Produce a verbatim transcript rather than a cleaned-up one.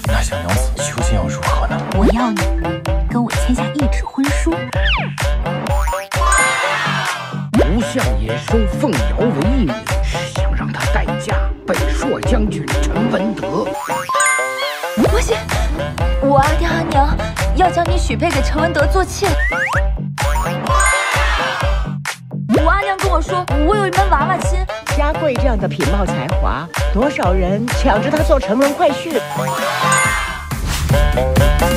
那小娘子究竟要如何呢？ 我要你跟我签下一纸婚书。 吴相爷收凤瑶为义女，是想让她代嫁北朔将军陈文德。 不行，我阿爹阿娘要将你许配给陈文德做妾。我阿娘跟我说，我有一门娃娃亲。 嘉贵这样的品貌才华，多少人抢着她做成人快婿。